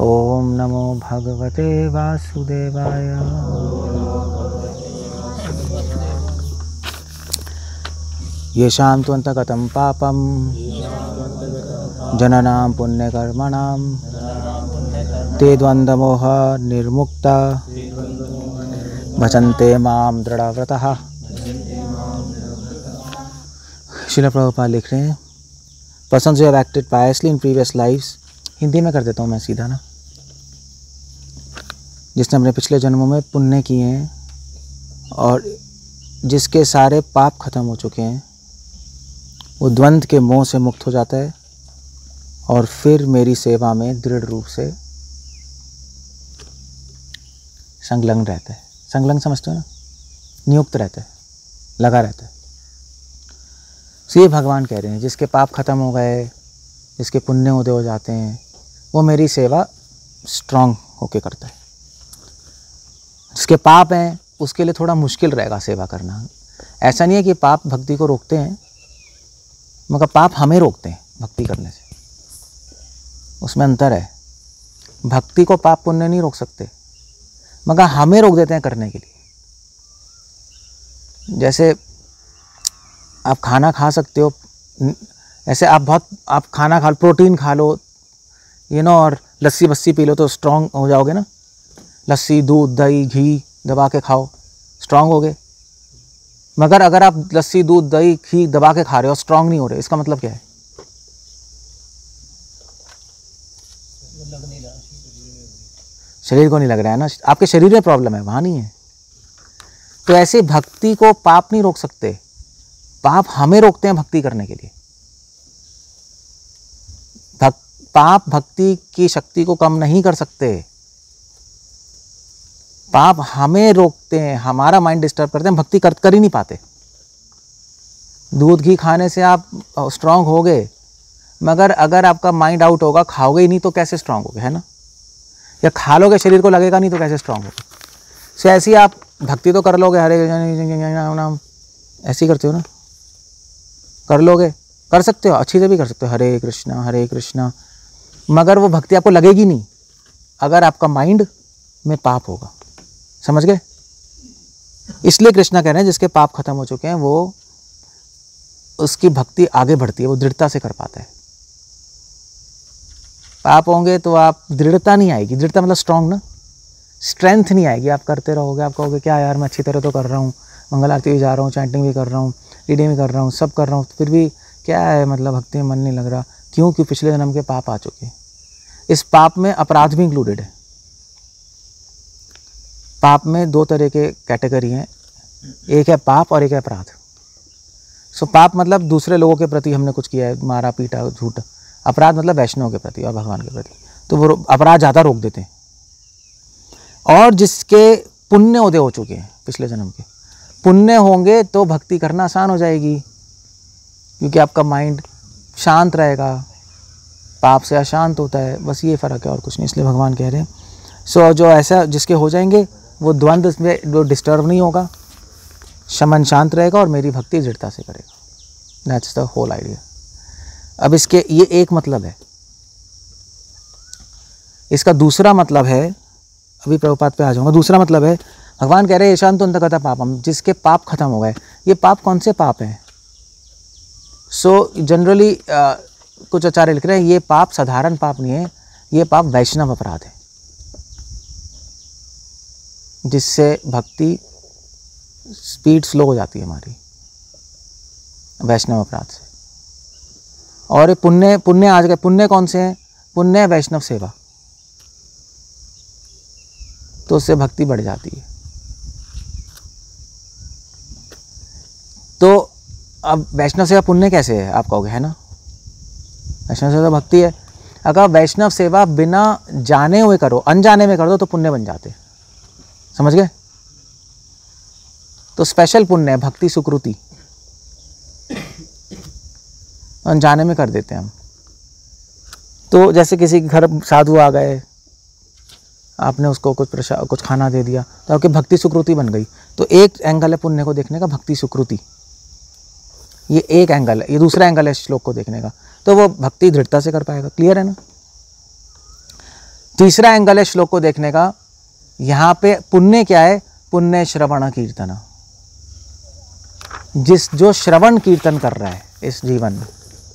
ओम नमो भगवते वासुदेवाय। येषां त्वन्तगतं पापं जननां पुण्यकर्मणां ते द्वन्द्वमोह निर्मुक्ता भजन्ते मां दृढ़व्रतः। श्रील प्रभुपाद लिख रहे हैं, persons who have acted piously in previous lives, Hindi में कर देता हूँ मैं सीधा ना, जिसने अपने पिछले जन्मों में पुण्य किए हैं और जिसके सारे पाप खत्म हो चुके हैं, वो द्वंद्व के मोह से मुक्त हो जाता है और फिर मेरी सेवा में दृढ़ रूप से संलग्न रहता है। संलग्न समझते हो ना, नियुक्त रहता है, लगा रहता है। तो ये भगवान कह रहे हैं, जिसके पाप खत्म हो गए, जिसके पुण्य उदय हो जाते हैं, वो मेरी सेवा स्ट्रांग होके करता है। जिसके पाप हैं उसके लिए थोड़ा मुश्किल रहेगा सेवा करना। ऐसा नहीं है कि पाप भक्ति को रोकते हैं, मगर पाप हमें रोकते हैं भक्ति करने से, उसमें अंतर है। भक्ति को पाप पुण्य नहीं रोक सकते, मगर हमें रोक देते हैं करने के लिए। जैसे आप खाना खा सकते हो, ऐसे आप खाना खा लो, प्रोटीन खा लो, और लस्सी बस्सी पी लो तो स्ट्रांग हो जाओगे ना। लस्सी, दूध, दही, घी दबा के खाओ, स्ट्रांग हो गए। मगर अगर आप लस्सी, दूध, दही, घी दबा के खा रहे हो, स्ट्रांग नहीं हो रहे, इसका मतलब क्या है? शरीर को नहीं लग रहा है ना, आपके शरीर में प्रॉब्लम है, वहां नहीं है। तो ऐसे भक्ति को पाप नहीं रोक सकते, पाप हमें रोकते हैं भक्ति करने के लिए। पाप भक्ति की शक्ति को कम नहीं कर सकते, पाप हमें रोकते हैं, हमारा माइंड डिस्टर्ब करते हैं, भक्ति कर ही नहीं पाते। दूध घी खाने से आप स्ट्रांग हो गए, मगर अगर आपका माइंड आउट होगा, खाओगे ही नहीं तो कैसे स्ट्रांग होगे, है ना? या खा लोगे, शरीर को लगेगा नहीं तो कैसे स्ट्रांग होगे? सो ऐसी आप भक्ति तो कर लोगे, हरे नाम ऐसे ही करते हो ना, कर लोगे, कर सकते हो, अच्छी से भी कर सकते हो, हरे कृष्णा, मगर वो भक्ति आपको लगेगी नहीं अगर आपका माइंड में पाप होगा। समझ गए? इसलिए कृष्णा कह रहे हैं, जिसके पाप खत्म हो चुके हैं, वो उसकी भक्ति आगे बढ़ती है, वो दृढ़ता से कर पाता है। पाप होंगे तो आप दृढ़ता नहीं आएगी, दृढ़ता मतलब स्ट्रांग ना, स्ट्रेंथ नहीं आएगी। आप करते रहोगे, आप कहोगे क्या यार, मैं अच्छी तरह तो कर रहा हूँ, मंगल आरती भी जा रहा हूँ, चैंटिंग भी कर रहा हूँ, रीडिंग भी कर रहा हूँ, सब कर रहा हूँ, फिर भी क्या है, मतलब भक्ति में मन नहीं लग रहा। क्यों? कि पिछले जन्म के पाप आ चुके हैं। इस पाप में अपराध भी इंक्लूडेड है। पाप में दो तरह के कैटेगरी हैं, एक है पाप और एक है अपराध। सो पाप मतलब दूसरे लोगों के प्रति हमने कुछ किया है, मारा पीटा, झूठ। अपराध मतलब वैष्णव के प्रति और भगवान के प्रति, तो वो अपराध ज़्यादा रोक देते हैं। और जिसके पुण्य उदय हो चुके हैं, पिछले जन्म के पुण्य होंगे तो भक्ति करना आसान हो जाएगी, क्योंकि आपका माइंड शांत रहेगा। पाप से अशांत होता है, बस ये फ़र्क है और कुछ नहीं। इसलिए भगवान कह रहे हैं, सो जो ऐसा जिसके हो जाएंगे, वो द्वंद्व में जो डिस्टर्ब नहीं होगा, शमन शांत रहेगा और मेरी भक्ति दृढ़ता से करेगा। That's the whole idea. अब इसके ये एक मतलब है। इसका दूसरा मतलब है, अभी प्रभुपाद पे आ जाऊंगा। दूसरा मतलब है, भगवान कह रहे हैं, ईशान तो अंतगता पापम, जिसके पाप खत्म हो गए। ये पाप कौन से पाप हैं? सो जनरली कुछ आचार्य लिख रहे हैं, ये पाप साधारण पाप नहीं है, ये पाप वैष्णव अपराध है, जिससे भक्ति स्पीड स्लो हो जाती है हमारी, वैष्णव अपराध से। और पुण्य आज गए। पुण्य कौन से हैं? पुण्य है वैष्णव सेवा, तो उससे भक्ति बढ़ जाती है। तो अब वैष्णव सेवा पुण्य कैसे है आप कहोगे, है ना? वैष्णव सेवा भक्ति है। अगर वैष्णव सेवा बिना जाने हुए करो, अनजाने में कर दो, तो पुण्य बन जाते। समझ गए? तो स्पेशल पुण्य है भक्ति सुकृति, अनजाने में कर देते हैं हम। तो जैसे किसी के घर साधु आ गए, आपने उसको कुछ खाना दे दिया, तो आपकी भक्ति सुकृति बन गई। तो एक एंगल है पुण्य को देखने का, भक्ति सुकृति, ये एक एंगल है। ये दूसरा एंगल है श्लोक को देखने का, तो वो भक्ति दृढ़ता से कर पाएगा। क्लियर है ना? तीसरा एंगल है श्लोक को देखने का, यहाँ पे पुण्य क्या है, पुण्य श्रवण कीर्तन, जो श्रवण कीर्तन कर रहा है इस जीवन में,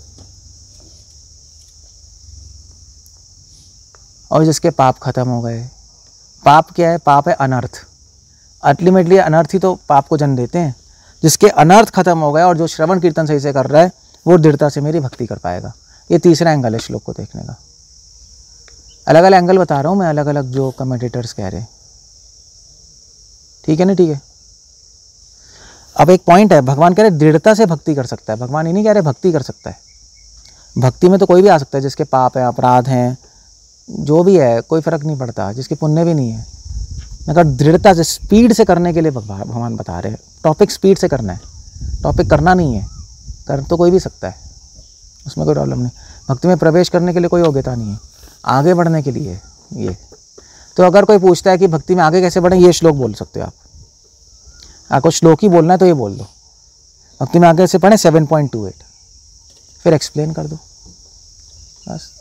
और जिसके पाप खत्म हो गए। पाप क्या है, पाप है अनर्थ, अल्टीमेटली अनर्थ ही तो पाप को जन्म देते हैं। जिसके अनर्थ खत्म हो गए और जो श्रवण कीर्तन सही से कर रहा है वो दृढ़ता से मेरी भक्ति कर पाएगा। ये तीसरा एंगल है श्लोक को देखने का। अलग अलग एंगल बता रहा हूँ मैं, अलग अलग जो कमेंटेटर्स कह रहे हैं, ठीक है ना, ठीक है। अब एक पॉइंट है, भगवान कह रहे दृढ़ता से भक्ति कर सकता है, भगवान ये नहीं कह रहे भक्ति कर सकता है। भक्ति में तो कोई भी आ सकता है, जिसके पाप है, अपराध हैं, जो भी है, कोई फर्क नहीं पड़ता, जिसके पुण्य भी नहीं है। मगर दृढ़ता से, स्पीड से करने के लिए भगवान बता रहे हैं। टॉपिक स्पीड से करना है, टॉपिक करना नहीं है। कर तो कोई भी सकता है, उसमें कोई प्रॉब्लम नहीं। भक्ति में प्रवेश करने के लिए कोई योग्यता नहीं है, आगे बढ़ने के लिए ये। तो अगर कोई पूछता है कि भक्ति में आगे कैसे बढ़ें, ये श्लोक बोल सकते हो आप। आपको श्लोक ही बोलना है तो ये बोल दो, भक्ति में आगे से पढ़ें 7.28, फिर एक्सप्लेन कर दो बस।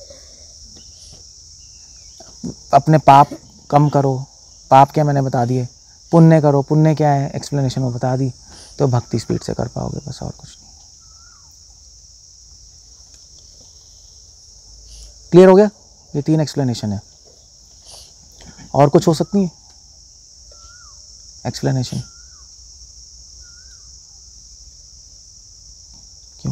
अपने पाप कम करो, पाप क्या मैंने बता दिए, पुण्य करो, पुण्य क्या है एक्सप्लेनेशन वो बता दी, तो भक्ति स्पीड से कर पाओगे, बस और कुछ नहीं। क्लियर हो गया? ये 3 एक्सप्लेनेशन है, और कुछ हो सकती है एक्सप्लेनेशन? क्यों?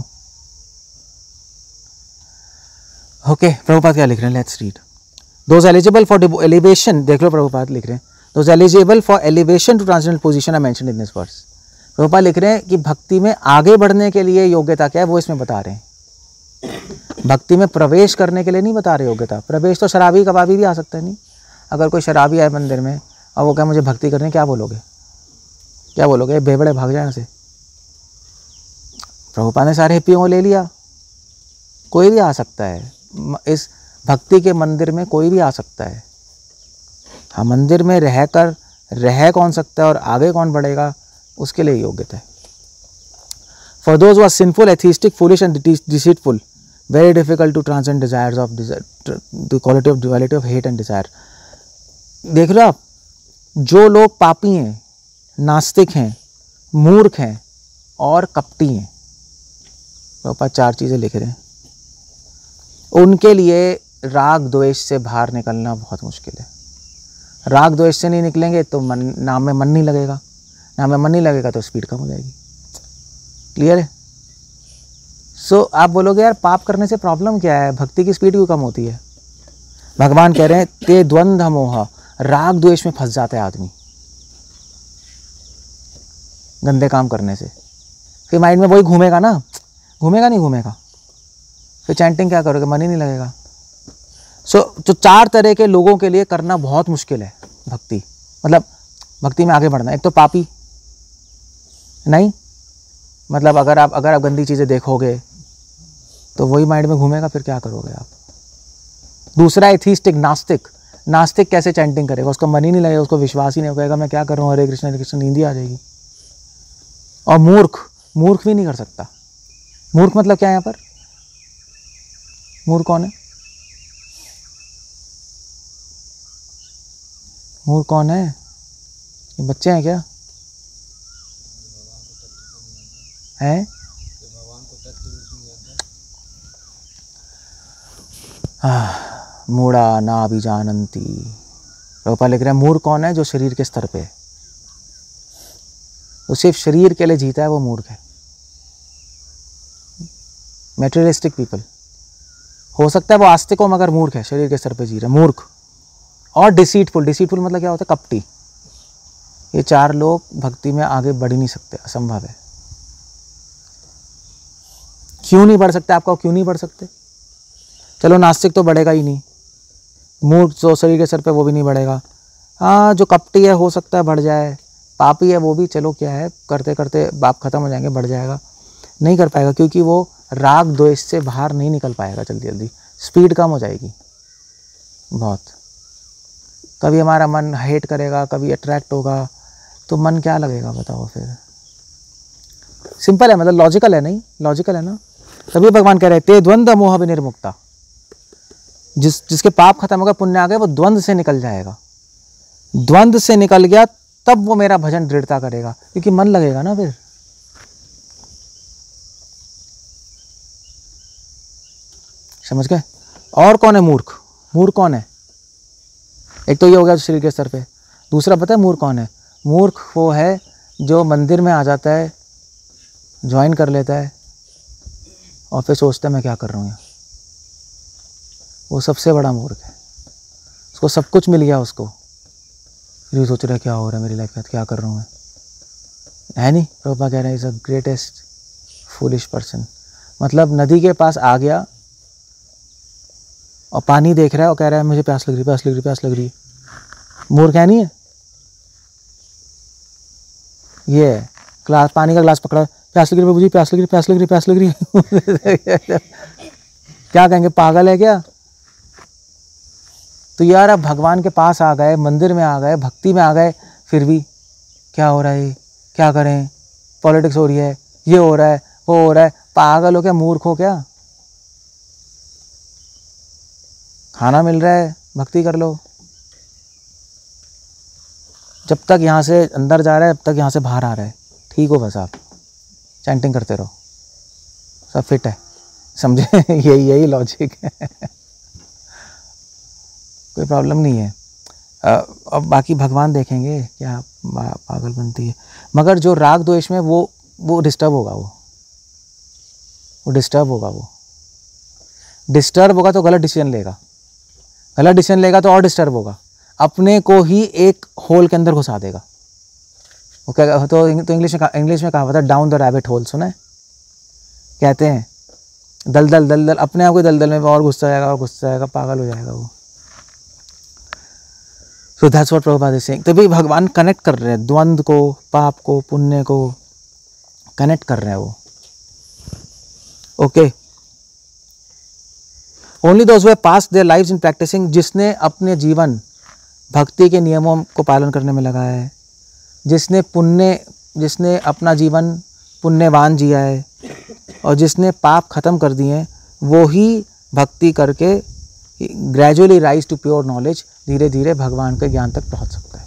ओके, प्रभुपाद क्या लिख रहे हैं, let's read. Those eligible for elevation, देख लो प्रभुपाद लिख रहे हैं, those eligible for elevation to transcendental position are mentioned in this verse। Prabhupada लिख रहे हैं कि भक्ति में आगे बढ़ने के लिए योग्यता क्या है वो इसमें बता रहे हैं। भक्ति में प्रवेश करने के लिए नहीं बता रहे योग्यता। प्रवेश तो शराबी कबाबी भी आ सकता है। नहीं, अगर कोई शराबी आए मंदिर में और वो क्या मुझे भक्ति करनी, क्या बोलोगे, क्या बोलोगे, बेबड़े भाग जाए से। प्रभुपाद ने सारे हिप्पियों को ले लिया, कोई भी आ सकता है इस भक्ति के मंदिर में, कोई भी आ सकता है। हाँ, मंदिर में रह कौन सकता है और आगे कौन बढ़ेगा, उसके लिए योग्यता है। For those who are sinful, atheistic, foolish and deceitful, very difficult to transcend desires of the quality of duality of hate and desire. देख रहे हो आप, जो लोग पापी हैं, नास्तिक हैं, मूर्ख हैं और कपटी हैं, तो 4 चीज़ें लिख रहे हैं, उनके लिए राग द्वेष से बाहर निकलना बहुत मुश्किल है। राग द्वेष से नहीं निकलेंगे तो नाम में मन नहीं लगेगा, नाम में मन नहीं लगेगा तो स्पीड कम हो जाएगी। क्लियर है? सो आप बोलोगे यार पाप करने से प्रॉब्लम क्या है, भक्ति की स्पीड क्यों कम होती है? भगवान कह रहे हैं ते द्वंद्व मोह, राग द्वेष में फंस जाता है आदमी गंदे काम करने से। फिर माइंड में वही घूमेगा ना, घूमेगा नहीं घूमेगा, फिर चैंटिंग क्या करोगे, मन ही नहीं लगेगा। तो 4 तरह के लोगों के लिए करना बहुत मुश्किल है भक्ति, मतलब भक्ति में आगे बढ़ना। एक तो पापी नहीं, मतलब अगर आप गंदी चीज़ें देखोगे तो वही माइंड में घूमेगा, फिर क्या करोगे आप। दूसरा एथिस्टिक, नास्तिक। नास्तिक कैसे चैंटिंग करेगा, उसका मन ही नहीं लगेगा, उसको विश्वास ही नहीं होगा, मैं क्या कर रहा हूँ, हरे कृष्ण, नींद ही आ जाएगी। और मूर्ख भी नहीं कर सकता। मूर्ख मतलब क्या है यहाँ पर, मूर्ख कौन है, मूर्ख कौन है, ये बच्चे हैं क्या, हैं? मूढ़ा ना भी जानंती। प्रभुपाद लिख रहे हैं मूर्ख कौन है, जो शरीर के स्तर पे है, तो सिर्फ शरीर के लिए जीता है, वो मूर्ख है। मेटेरियलिस्टिक पीपल, हो सकता है वो आस्तिक हो मगर मूर्ख है, शरीर के स्तर पे जी रहा है, मूर्ख। और डिसीटफुल मतलब क्या होता है, कपटी। ये 4 लोग भक्ति में आगे बढ़ ही नहीं सकते, असंभव है। क्यों नहीं बढ़ सकते, आपका क्यों नहीं बढ़ सकते? चलो नास्तिक तो बढ़ेगा ही नहीं, मूर्ख जो शरीर के स्तर पे वो भी नहीं बढ़ेगा। हाँ, जो कपटी है हो सकता है बढ़ जाए, पापी है वो भी चलो क्या है, करते करते बाप खत्म हो जाएंगे, बढ़ जाएगा। नहीं कर पाएगा क्योंकि वो राग द्वेष से बाहर नहीं निकल पाएगा जल्दी, स्पीड कम हो जाएगी बहुत। कभी हमारा मन हेट करेगा, कभी अट्रैक्ट होगा, तो मन क्या लगेगा बताओ फिर। सिंपल है, मतलब लॉजिकल है, नहीं लॉजिकल है ना। तभी भगवान कह रहे थे द्वंद्व मोह विनिर्मुक्ता, जिसके पाप खत्म हो गए, पुण्य आ गए, वो द्वंद्व से निकल जाएगा। द्वंद्व से निकल गया तब वो मेरा भजन दृढ़ता करेगा, क्योंकि मन लगेगा ना फिर। समझ गए? और कौन है मूर्ख? मूर्ख कौन है? एक तो ये हो गया शरीर के स्तर पे। दूसरा पता है मूर्ख कौन है? मूर्ख वो है जो मंदिर में आ जाता है, ज्वाइन कर लेता है और फिर सोचता है मैं क्या कर रहा हूँ यहाँ। वो सबसे बड़ा मूर्ख है। उसको सब कुछ मिल गया, उसको फिर सोच रहा है क्या हो रहा है मेरी लाइफ में, क्या कर रहा हूँ मैं, है नहीं? प्रभुपाद कह रहे हैं is the greatest foolish person. मतलब नदी के पास आ गया और पानी देख रहा है और कह रहा है मुझे प्यास लग रही, प्यास लग रही, प्यास लग रही है। मूर्ख है नहीं है? ये है ग्लास, पानी का ग्लास पकड़ा, प्यास लग रही बाबूजी, प्यास लग रही, प्यास लग रही, प्यास लग रही। क्या कहेंगे, पागल है क्या? तो यार अब भगवान के पास आ गए, मंदिर में आ गए, भक्ति में आ गए, फिर भी क्या हो रहा है, क्या करें, पॉलिटिक्स हो रही है, ये हो रहा है, वो हो रहा है। पागल हो क्या, मूर्ख हो क्या? खाना मिल रहा है, भक्ति कर लो। जब तक यहाँ से अंदर जा रहा है, तब तक यहाँ से बाहर आ रहा है, ठीक हो बस। आप चैंटिंग करते रहो, सब फिट है, समझे? यही लॉजिक है। कोई प्रॉब्लम नहीं है। अब बाकी भगवान देखेंगे क्या पागल बनती है। मगर जो राग द्वेष में वो डिस्टर्ब होगा, वो डिस्टर्ब होगा, वो डिस्टर्ब होगा तो गलत डिसीजन लेगा, गलत डिसीजन लेगा तो और डिस्टर्ब होगा, अपने को ही एक होल के अंदर घुसा देगा। वो क्या तो इंग्लिश में कहा था डाउन द रैबिट होल, सुना है? कहते हैं दलदल, अपने आप को दलदल में और घुसता जाएगा और घुसता जाएगा, पागल हो जाएगा वो। So that's what Prabhupada is saying. तो भाई भगवान कनेक्ट कर रहे हैं द्वंद्व को, पाप को, पुण्य को कनेक्ट कर रहे हैं वो। Okay, only those who have passed their lives in practicing, जिसने अपने जीवन भक्ति के नियमों को पालन करने में लगाया है, जिसने अपना जीवन पुण्यवान जिया है और जिसने पाप खत्म कर दिए हैं, वो ही भक्ति करके gradually rise to pure knowledge, धीरे धीरे भगवान के ज्ञान तक पहुंच सकता है,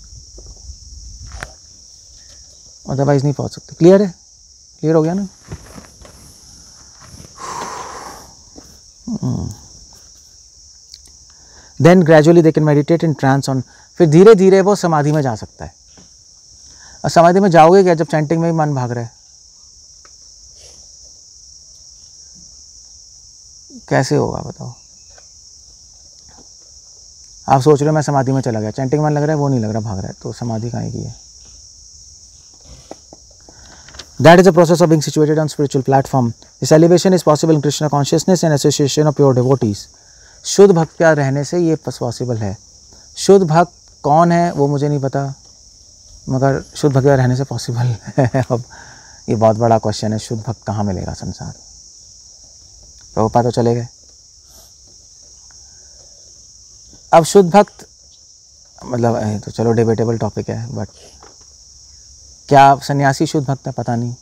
अदरवाइज नहीं पहुंच सकते। क्लियर है? क्लियर हो गया ना? Then gradually they can meditate in trance on, फिर धीरे धीरे वो समाधि में जा सकता है। और समाधि में जाओगे क्या जब चैंटिंग में ही मन भाग रहा है? कैसे होगा बताओ? आप सोच रहे हो मैं समाधि में चला गया, चैंटिंग मन लग रहा है, वो नहीं लग रहा, भाग रहा है, तो समाधि कहाँ की है? That is the process of being situated on spiritual platform. This elevation is possible in Krishna consciousness and association of pure devotees. शुद्ध भक्त का रहने से ये पॉसिबल है। शुद्ध भक्त कौन है वो मुझे नहीं पता, मगर शुद्ध भक्त का रहने से पॉसिबल है। अब ये बहुत बड़ा क्वेश्चन है, शुद्ध भक्त कहाँ मिलेगा संसार? प्रभुपाद तो चले गए। अब शुद्ध भक्त मतलब तो चलो डिबेटेबल टॉपिक है, बट क्या सन्यासी शुद्ध भक्त है? पता नहीं।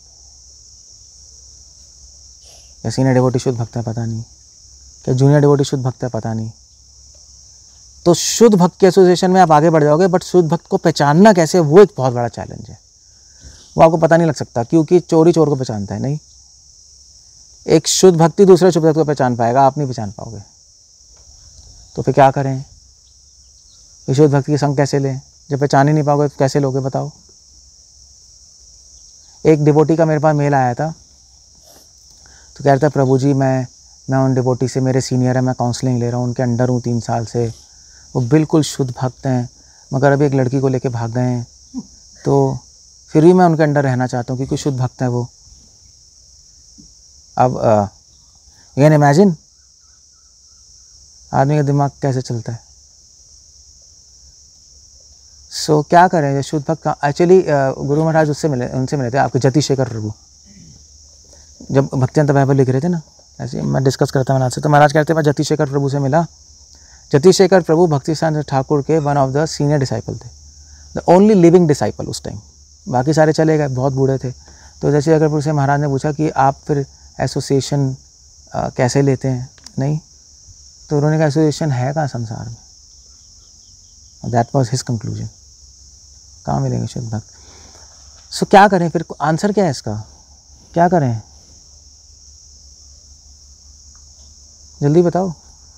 या सीनियर डिवोटी शुद्ध भक्त है? पता नहीं। क्या जूनियर डिवोटी शुद्ध भक्त है? पता नहीं। तो शुद्ध भक्त के एसोसिएशन में आप आगे बढ़ जाओगे, बट शुद्ध भक्त को पहचानना कैसे, वो एक बहुत बड़ा चैलेंज है। वो आपको पता नहीं लग सकता, क्योंकि चोरी चोर को पहचानता है नहीं। एक शुद्ध भक्ति दूसरे शुद्ध भक्त को पहचान पाएगा, आप नहीं पहचान पाओगे। तो फिर क्या करें? शुद्ध भक्ति की संग कैसे लें? जब पहचान ही नहीं पाओगे तो कैसे लोगे बताओ? एक डिवोटी का मेरे पास मेल आया था, तो कह रहा था प्रभु जी मैं उन डिवोटी से, मेरे सीनियर है, मैं काउंसलिंग ले रहा हूँ, उनके अंडर हूँ 3 साल से, वो बिल्कुल शुद्ध भक्त हैं, मगर अभी एक लड़की को लेके भाग गए हैं, तो फिर भी मैं उनके अंडर रहना चाहता हूँ क्योंकि शुद्ध भक्त है वो। अब यू कैन इमेजिन आदमी का दिमाग कैसे चलता है। सो क्या करें? शुद्ध भक्त का एक्चुअली गुरु महाराज उनसे मिले थे, आपके जति शेखर प्रभु, जब भक्तिवंत बाइबल लिख रहे थे ना, ऐसे मैं डिस्कस करता महाराज से, तो महाराज कहते मैं जति शेखर प्रभु से मिला। जति शेखर प्रभु भक्ति सिद्धांत ठाकुर के one of the senior disciple थे, द ओनली लिविंग डिसाइपल उस टाइम, बाकी सारे चले गए, बहुत बूढ़े थे। तो जति शेखर प्रभु से महाराज ने पूछा कि आप फिर एसोसिएशन कैसे लेते हैं? नहीं, तो उन्होंने कहा एसोसिएशन है कहाँ संसार में। दैट वॉज हिज कंक्लूजन, कहाँ मिलेंगे शुद्ध भक्त। सो क्या करें फिर, आंसर क्या है इसका, क्या करें, जल्दी बताओ,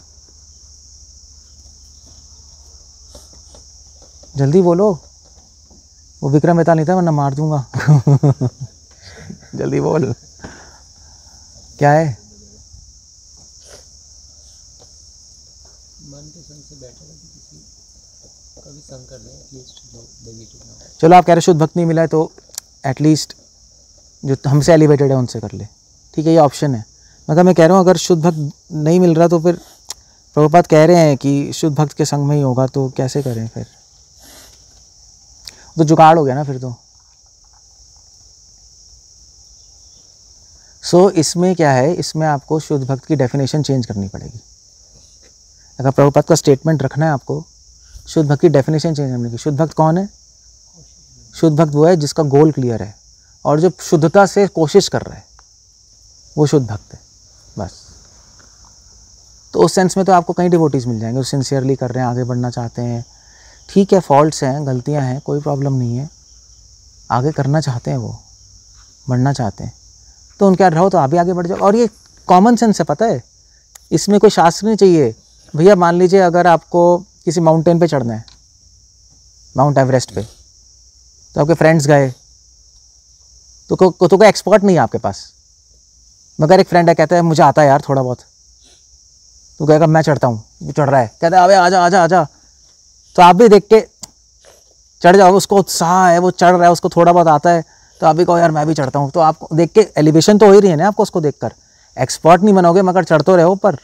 जल्दी बोलो। वो विक्रम बेताल नहीं था वरना मार दूंगा। जल्दी बोल, क्या है। मन के संग से बैठे रहे, किसी का भी संग कर रहे हैं, एटलीस्ट चलो आप कह रहे शुद्ध भक्त नहीं मिला है तो एटलीस्ट जो हमसे एलिवेटेड है उनसे कर ले, ठीक है, ये ऑप्शन है। मगर मैं कह रहा हूँ अगर शुद्ध भक्त नहीं मिल रहा तो फिर प्रभुपाद कह रहे हैं कि शुद्ध भक्त के संग में ही होगा, तो कैसे करें फिर, तो जुगाड़ हो गया ना फिर तो। सो इसमें क्या है, इसमें आपको शुद्ध भक्त की डेफिनेशन चेंज करनी पड़ेगी। अगर प्रभुपाद का स्टेटमेंट रखना है आपको, शुद्ध भक्त की डेफिनेशन चेंज करने की। शुद्ध भक्त कौन है? शुद्ध भक्त वो है जिसका गोल क्लियर है और जो शुद्धता से कोशिश कर रहा है, वो शुद्ध भक्त है बस। तो उस सेंस में तो आपको कई डिवोटीज मिल जाएंगे जो सिंसियरली कर रहे हैं, आगे बढ़ना चाहते हैं, ठीक है, फॉल्ट्स हैं, गलतियां हैं, कोई प्रॉब्लम नहीं है, आगे करना चाहते हैं, वो बढ़ना चाहते हैं, तो उनके यहाँ रहो तो आप भी आगे बढ़ जाओ। और ये कॉमन सेंस है, पता है, इसमें कोई शास्त्र नहीं चाहिए। भैया मान लीजिए अगर आपको किसी माउंटेन पे चढ़ना है, माउंट एवरेस्ट पे, तो आपके फ्रेंड्स गए तो कोई एक्सपर्ट नहीं है आपके पास, मगर एक फ्रेंड है कहता है मुझे आता है यार थोड़ा बहुत, तो कहेगा मैं चढ़ता हूँ, वो चढ़ रहा है, कहता है अबे आजा आजा आजा, तो आप भी देख के चढ़ जाओगे, उसको उत्साह है, वो चढ़ रहा है, उसको थोड़ा बहुत आता है, तो आप भी कहो यार मैं भी चढ़ता हूँ, तो आपको देख के एलिवेशन तो हो ही रही है ना आपको, उसको देखकर एक्सपर्ट नहीं बनोगे मगर चढ़ तो रहे हो ऊपर,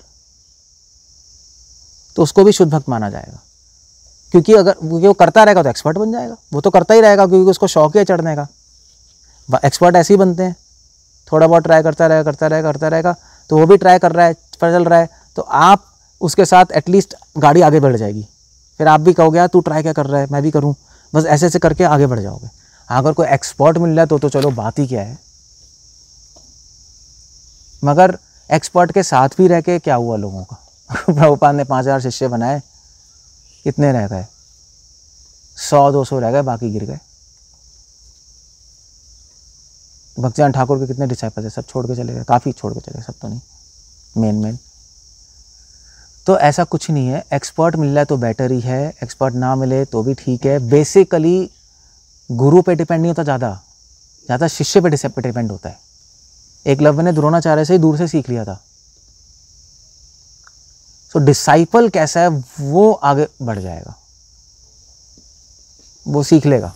तो उसको भी शुद्ध भक्त माना जाएगा। क्योंकि अगर वो करता रहेगा तो एक्सपर्ट बन जाएगा, वो तो करता ही रहेगा क्योंकि उसको शौक है चढ़ने का। एक्सपर्ट ऐसे ही बनते हैं, थोड़ा बहुत ट्राई करता रहेगा, तो वो भी ट्राई कर रहा है, चल रहा है, तो आप उसके साथ एटलीस्ट गाड़ी आगे बढ़ जाएगी, फिर आप भी कहोगे यार तू ट्राई क्या कर रहा है, मैं भी करूँ, बस ऐसे ऐसे करके आगे बढ़ जाओगे। अगर कोई एक्सपर्ट मिल रहा है तो चलो बात ही क्या है, मगर एक्सपर्ट के साथ भी रह के क्या हुआ लोगों का। प्रभुपाद ने 5000 शिष्य बनाए, कितने रह गए, 100-200 रह गए, बाकी गिर गए। भक्तियान ठाकुर के कितने डिसाइपल थे, सब छोड़ के चले गए, काफ़ी छोड़ के चले गए, सब तो नहीं, मेन। तो ऐसा कुछ नहीं है, एक्सपर्ट मिल रहा है तो बेटर ही है, एक्सपर्ट ना मिले तो भी ठीक है। बेसिकली गुरु पे डिपेंड नहीं होता, ज़्यादा शिष्य पे डिपेंड होता है। एकलव्य ने द्रोणाचार्य से ही दूर से सीख लिया था। तो डिसाइपल कैसा है वो आगे बढ़ जाएगा, वो सीख लेगा।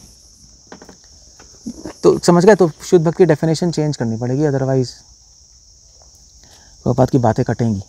तो समझ गए, तो शुद्ध भक्त की डेफिनेशन चेंज करनी पड़ेगी, अदरवाइज प्रभुपाद की बातें कटेंगी।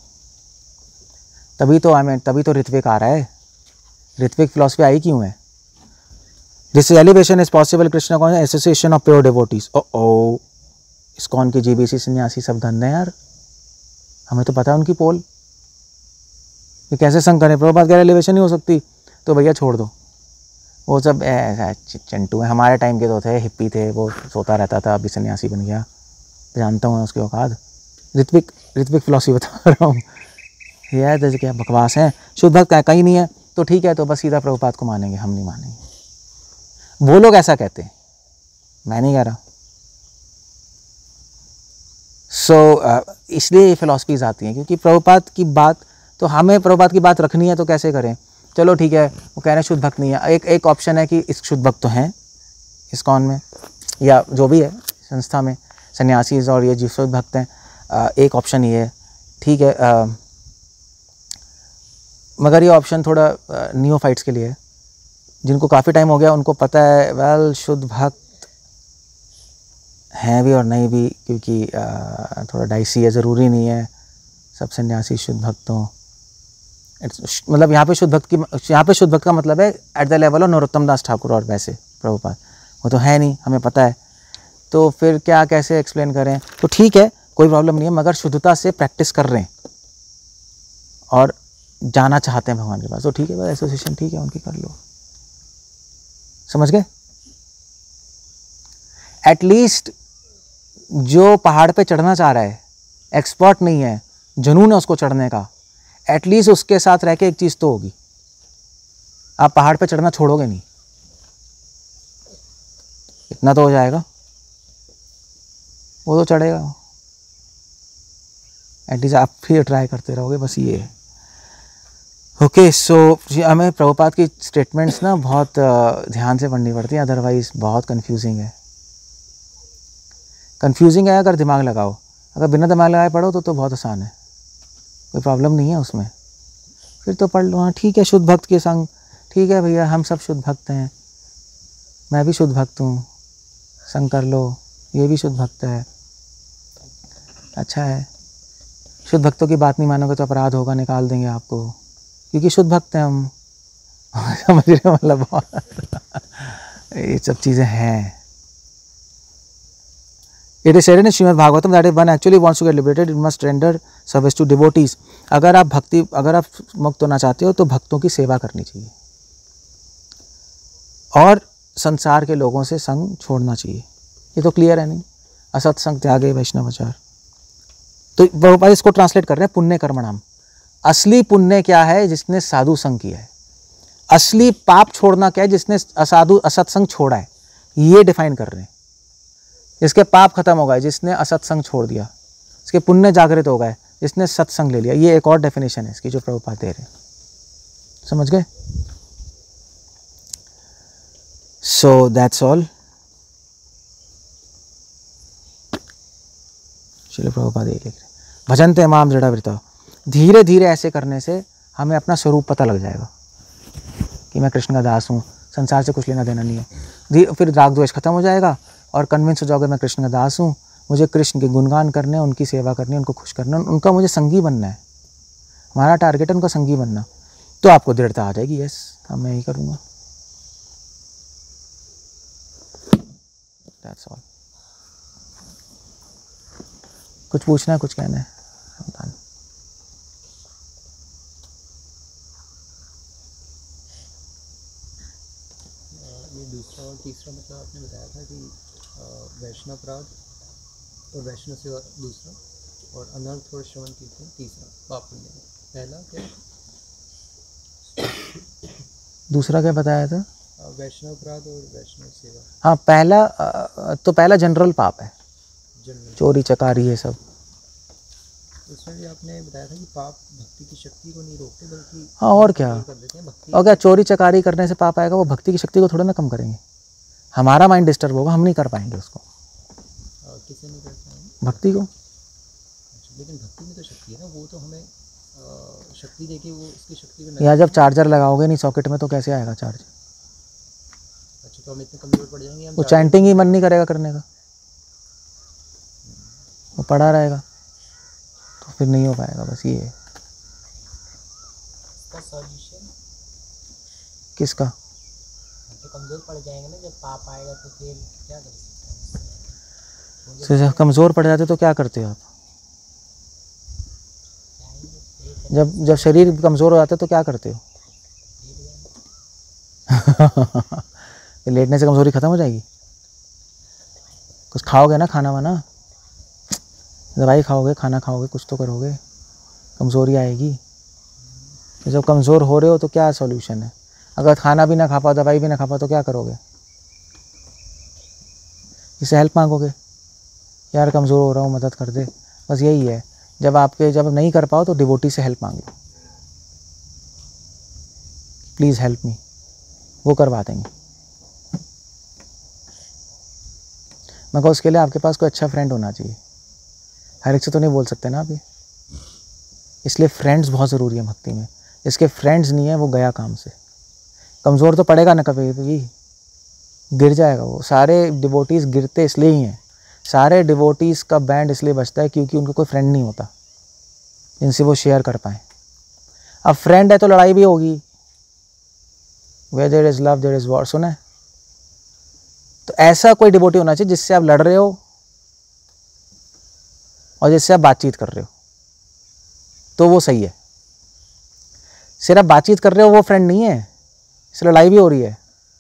तभी तो ऋत्विक आ रहा है। ऋत्विक फिलॉसफी आई क्यों है? This elevation is possible Krishna कौन है, एसोसिएशन ऑफ प्योर डिवोटीज। ओ इस्कॉन की जीबीसी सन्यासी सब धंधे हैं यार, हमें तो पता है उनकी पोल, ये कैसे संग करें। प्रभुपाद कह रहे एलिवेशन नहीं हो सकती, तो भैया छोड़ दो, वो सब चंटू है, हमारे टाइम के तो थे, हिप्पी थे, वो सोता रहता था, अभी सन्यासी बन गया, जानता हूँ उसके औकात। ऋत्विक फिलॉसफी बता रहा हूँ, ये जैसे क्या बकवास है, शुद्ध भक्त कहीं नहीं है, तो ठीक है, तो बस सीधा प्रभुपाद को मानेंगे, हम नहीं मानेंगे। वो लोग ऐसा कहते हैं, मैं नहीं कह रहा। इसलिए ये फिलॉसफीज आती हैं, क्योंकि प्रभुपाद की बात, तो हमें प्रभुपाद की बात रखनी है, तो कैसे करें। चलो ठीक है, वो कह रहे हैं शुद्ध भक्त नहीं है, एक ऑप्शन है कि इस शुद्ध भक्त तो हैं इस्कॉन में या जो भी है संस्था में, सन्यासीज और ये जो शुद्ध भक्त हैं, एक ऑप्शन ये है, ठीक है, मगर ये ऑप्शन थोड़ा नियोफाइट्स के लिए है, जिनको काफ़ी टाइम हो गया, उनको पता है वेल शुद्ध भक्त हैं भी और नहीं भी, क्योंकि थोड़ा डाइसी है, ज़रूरी नहीं है सब सन्यासी शुद्ध भक्त हों। मतलब यहाँ पे शुद्ध भक्त का मतलब है at the level of Narottam Das Thakur और वैसे प्रभुपाद, वो तो है नहीं, हमें पता है, तो फिर क्या कैसे एक्सप्लेन करें। तो ठीक है, कोई प्रॉब्लम नहीं है, मगर शुद्धता से प्रैक्टिस कर रहे हैं और जाना चाहते हैं भगवान के पास, तो ठीक है, बस एसोसिएशन ठीक है उनकी कर लो, समझ गए। एटलीस्ट जो पहाड़ पे चढ़ना चाह रहा है, एक्सपर्ट नहीं है, जुनून है उसको चढ़ने का, एटलीस्ट उसके साथ रह के एक चीज़ तो होगी, आप पहाड़ पे चढ़ना छोड़ोगे नहीं, इतना तो हो जाएगा, वो तो चढ़ेगा, एटलीस्ट आप फिर ट्राई करते रहोगे, बस ये है। ओके, सो हमें प्रभुपाद की स्टेटमेंट्स ना बहुत ध्यान से पढ़नी पड़ती हैं, अदरवाइज बहुत कंफ्यूजिंग है। कंफ्यूजिंग है अगर दिमाग लगाओ, अगर बिना दिमाग लगाए पढ़ो तो बहुत आसान है, कोई प्रॉब्लम नहीं है उसमें। फिर तो पढ़ लो, हाँ ठीक है, शुद्ध भक्त के संग, ठीक है भैया, हम सब शुद्ध भक्त हैं, मैं भी शुद्ध भक्त हूँ, संग कर लो, ये भी शुद्ध भक्त है, अच्छा है। शुद्ध भक्तों की बात नहीं मानोगे तो अपराध होगा, निकाल देंगे आपको, क्योंकि शुद्ध भक्त हैं हम। समझ रहे हो, मतलब ये सब चीज़ें हैं। It is said in Srimad Bhagavatam that if one actually wants to get liberated, it must render service to devotees. अगर आप मुक्त होना चाहते हो तो भक्तों की सेवा करनी चाहिए और संसार के लोगों से संग छोड़ना चाहिए, ये तो क्लियर है नहीं। असत संग त्यागे वैष्णवाचार, तो प्रभुपाद इसको ट्रांसलेट कर रहे हैं पुण्य कर्मणाम। असली पुण्य क्या है? जिसने साधु संग किया है। असली पाप छोड़ना क्या है? जिसने असाधु असत्संग छोड़ा है, ये डिफाइन कर रहे हैं। इसके पाप खत्म हो गए जिसने असत्संग छोड़ दिया, इसके पुण्य जागृत हो गए जिसने सत्संग ले लिया। ये एक और डेफिनेशन है इसकी जो प्रभुपाद दे रहे हैं, समझ गए? So that's all. चलो प्रभुपाद ये लिख रहे, भजनते माम दृढ़व्रता। धीरे धीरे ऐसे करने से हमें अपना स्वरूप पता लग जाएगा कि मैं कृष्ण का दास हूँ, संसार से कुछ लेना देना नहीं है। फिर राग द्वेष खत्म हो जाएगा और कन्विंस हो जाओगे मैं कृष्ण का दास हूँ, मुझे कृष्ण के गुणगान करने, उनकी सेवा करनी, उनको खुश करना, उनका मुझे संगी बनना है, हमारा टारगेट है उनका संगी बनना। तो आपको दृढ़ता आ जाएगी, यस अब मैं यही करूँगा। That's all. कुछ पूछना है, कुछ कहना है? ये दूसरा और तीसरा मतलब आपने बताया था कि वैष्णव अपराध और वैष्णव सेवा दूसरा, और अनर्थ और श्रवण कीर्तन तीसरा, पाप पुण्य। पहला क्या? दूसरा क्या बताया था? वैष्णव अपराध और वैष्णव सेवा। हाँ, पहला जनरल पाप है, चोरी चकारी ये सब। उसमें भी आपने बताया था कि पाप भक्ति की शक्ति को नहीं रोकते बल्कि हाँ, और क्या, कर देते हैं भक्ति। और क्या चोरी चकारी करने से पाप आएगा? वो भक्ति की शक्ति को थोड़ा ना कम करेंगे, हमारा माइंड डिस्टर्ब होगा, हम नहीं कर पाएंगे उसको। किसे नहीं कर पाएंगे? भक्ति को। लेकिन भक्ति में तो शक्ति है ना, वो तो हमें शक्ति देके वो उसकी शक्ति को। या जब चार्जर लगाओगे नहीं सॉकेट में तो कैसे आएगा चार्ज? अच्छा, तो हम इतने कमजोर पड़ जाएंगे, हम वो चैंटिंग ही मन नहीं करेगा करने का, वो पड़ा रहेगा, तो फिर नहीं हो पाएगा। बस ये है सॉल्यूशन। किसका? तो कमजोर पड़ जाएंगे ना, जब पाप आएगा तो फिर क्या कर सकते हैं? तो जब कमज़ोर पड़ जाते तो क्या करते हो आप? जब शरीर कमज़ोर हो जाता है तो क्या करते हो? लेटने से कमज़ोरी ख़त्म हो जाएगी? कुछ खाओगे ना, खाना वाना, दवाई खाओगे, खाना खाओगे, कुछ तो करोगे, कमज़ोरी आएगी। तो जब कमज़ोर हो रहे हो तो क्या सॉल्यूशन है? अगर खाना भी ना खा पाओ, दवाई भी ना खा पाओ तो क्या करोगे? इससे हेल्प मांगोगे, यार कमज़ोर हो रहा हूँ मदद कर दे, बस यही है। जब नहीं कर पाओ तो डिवोटी से हेल्प मांगो, प्लीज़ हेल्प मी, वो करवा देंगे। मैं कहूँ उसके लिए आपके पास कोई अच्छा फ्रेंड होना चाहिए, हर एक से तो नहीं बोल सकते ना आप ये, इसलिए फ्रेंड्स बहुत ज़रूरी है भक्ति में। इसके फ्रेंड्स नहीं है वो गया काम से, कमज़ोर तो पड़ेगा ना, कभी गिर जाएगा वो। सारे डिवोटीज़ गिरते इसलिए ही हैं, सारे डिवोटीज़ का बैंड इसलिए बचता है क्योंकि उनको कोई फ्रेंड नहीं होता जिनसे वो शेयर कर पाएँ। अब फ्रेंड है तो लड़ाई भी होगी, where there is love there is war, सुना है? तो ऐसा कोई डिवोटी होना चाहिए जिससे आप लड़ रहे हो और जिससे आप बातचीत कर रहे हो, तो वो सही है। सिर्फ बातचीत कर रहे हो वो फ्रेंड नहीं है, इससे लड़ाई भी हो रही है।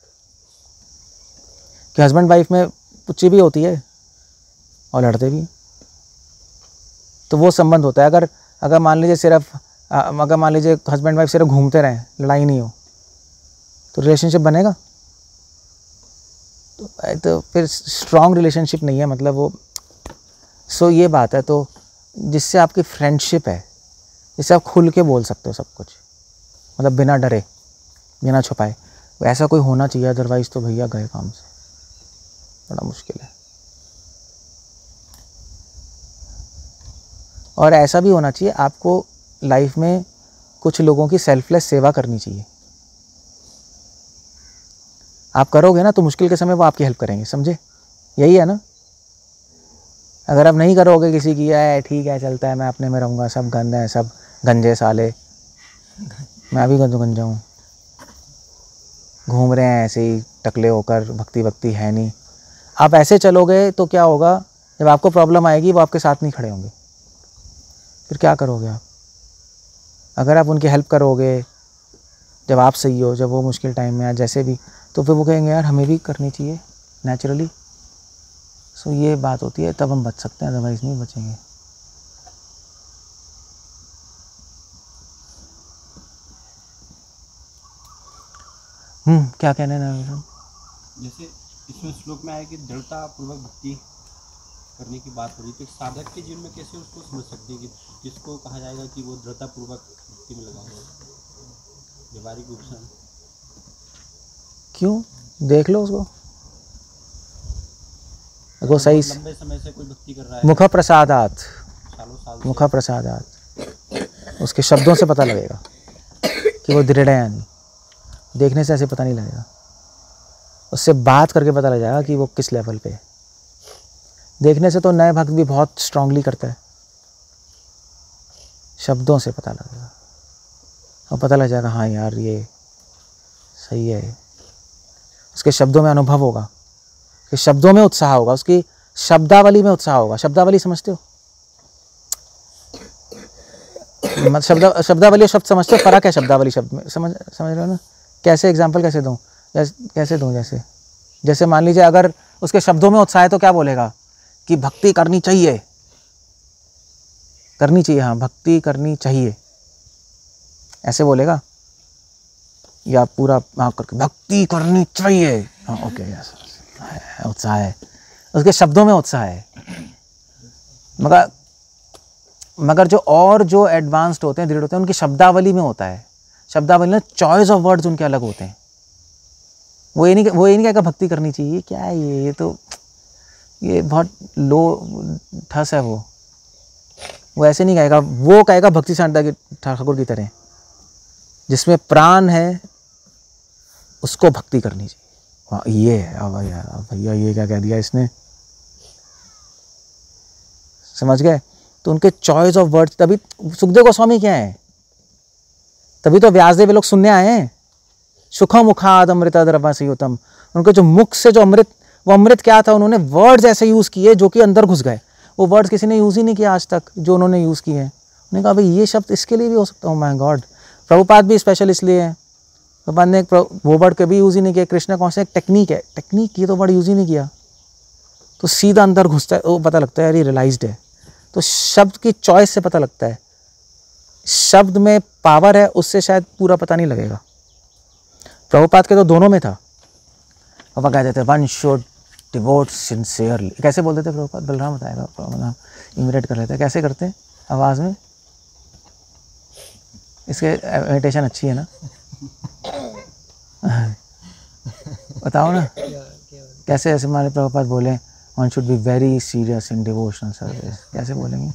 कि हस्बैंड वाइफ में पुच्ची भी होती है और लड़ते भी हैं, तो वो संबंध होता है। अगर मान लीजिए सिर्फ अगर मान लीजिए हस्बैंड वाइफ सिर्फ घूमते रहें, लड़ाई नहीं हो, तो रिलेशनशिप बनेगा? तो फिर स्ट्रॉन्ग रिलेशनशिप नहीं है, मतलब वो। सो ये बात है। तो जिससे आपकी फ्रेंडशिप है, जिससे आप खुल के बोल सकते हो सब कुछ, मतलब बिना डरे, बिना छुपाए, ऐसा कोई होना चाहिए। अदरवाइज़ तो भैया गए काम से, बड़ा मुश्किल है। और ऐसा भी होना चाहिए, आपको लाइफ में कुछ लोगों की सेल्फलेस सेवा करनी चाहिए। आप करोगे ना तो मुश्किल के समय वो आपकी हेल्प करेंगे, समझे? यही है ना। अगर आप नहीं करोगे किसी की, है ठीक है चलता है, मैं अपने में रहूँगा, सब गंदे हैं, सब गंजे साले, मैं भी गंजा हूँ, घूम रहे हैं ऐसे ही टकले होकर, भक्ति है नहीं। आप ऐसे चलोगे तो क्या होगा, जब आपको प्रॉब्लम आएगी वो आपके साथ नहीं खड़े होंगे, फिर क्या करोगे आप? अगर आप उनकी हेल्प करोगे जब आप सही हो, जब वो मुश्किल टाइम में या जैसे भी, तो फिर वो कहेंगे यार हमें भी करनी चाहिए नेचुरली। सो ये बात होती है, तब हम बच सकते हैं, अदरवाइज़ नहीं बचेंगे। क्या कहने ना, जैसे इसमें श्लोक में आया कि दृढ़ता पूर्वक भक्ति करने की बात हो रही, तो साधक के जीवन में कैसे उसको समझ सकते हैं कि किसको कहा जाएगा कि वो दृढ़ता पूर्वक भक्ति में लगा हुआ है? व्यवहारिक रूप से क्यों? देख लो उसको, वो सही लंबे समय से कोई भक्ति कर रहा है, मुख प्रसादात, सालों साल मुख प्रसादात, उसके शब्दों से पता लगेगा कि वो दृढ़ है या नहीं। देखने से ऐसे पता नहीं लगेगा, उससे बात करके पता लग जाएगा कि वो किस लेवल पे है। देखने से तो नए भक्त भी बहुत स्ट्रांगली करता है, शब्दों से पता लगेगा और पता लग जाएगा हाँ यार ये सही है। उसके शब्दों में अनुभव होगा, उसके शब्दों में उत्साह होगा, उसकी शब्दावली में उत्साह होगा। शब्दावली समझते हो? शब्दावली शब्द समझते हो? फर्क है शब्दावली शब्द में, समझ रहे हो ना? कैसे एग्जाम्पल कैसे दूँ? जैसे मान लीजिए अगर उसके शब्दों में उत्साह है तो क्या बोलेगा कि भक्ति करनी चाहिए, हाँ भक्ति करनी चाहिए, ऐसे बोलेगा? या पूरा करके भक्ति करनी चाहिए, हाँ ओके यस, उत्साह है, उसके शब्दों में उत्साह है। मगर जो एडवांस्ड होते हैं, दृढ़ होते हैं, उनकी शब्दावली में होता है। शब्दावली में चॉइस ऑफ वर्ड्स उनके अलग होते हैं। वो ये नहीं कहेगा भक्ति करनी चाहिए, क्या है ये तो ये बहुत लो ठस है। वो ऐसे नहीं कहेगा, वो कहेगा भक्ति सांता की ठाकुर की तरह, जिसमें प्राण है उसको भक्ति करनी चाहिए। हाँ ये है। अब भैया ये क्या कह दिया इसने, समझ गए? तो उनके चॉइस ऑफ वर्ड्स, तभी सुखदेव गोस्वामी क्या है, तभी तो व्यासदेव लोग सुनने आए हैं। सुखम मुखाद अमृता द्रवासयुतम, उनके जो मुख से जो अमृत, वो अमृत क्या था, उन्होंने वर्ड्स ऐसे यूज किए जो कि अंदर घुस गए। वो वर्ड्स किसी ने यूज ही नहीं किया आज तक जो उन्होंने यूज किए हैं। उन्होंने कहा भाई ये शब्द इसके लिए भी हो सकता है। माय गॉड, प्रभुपाद भी स्पेशल इसलिए है, प्रभुपाद ने वो वर्ड कभी यूज ही नहीं किया। कृष्ण कौन सा एक टेक्निक है, टेक्निक ये तो वर्ड यूज ही नहीं किया, तो सीधा अंदर घुसता है, वो पता लगता है यार ये रियलाइज्ड है। तो शब्द की चॉइस से पता लगता है, शब्द में पावर है, उससे शायद पूरा पता नहीं लगेगा। प्रभुपाद के तो दोनों में था। पापा कहते थे वन शुड डिवोट सिंसियरली, कैसे बोलते थे प्रभुपाद? बलराम बताएगा, मतलब इमिटेट कर लेते हैं। कैसे करते हैं आवाज़ में? इसके इमिटेशन अच्छी है ना? बताओ ना कैसे ऐसे हमारे प्रभुपाद बोले one should be very serious in devotional service, कैसे बोलेंगे?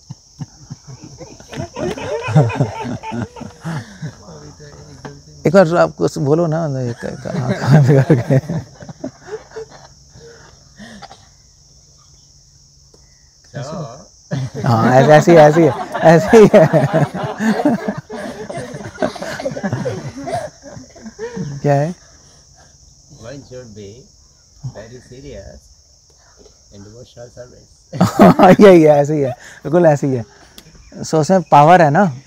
एक बार आप कुछ बोलो ना, हाँ ऐसी ही है क्या है? One should be very serious in devotional service. यही है, ऐसे ही है, बिल्कुल ऐसे ही है। सो उसमें पावर है ना,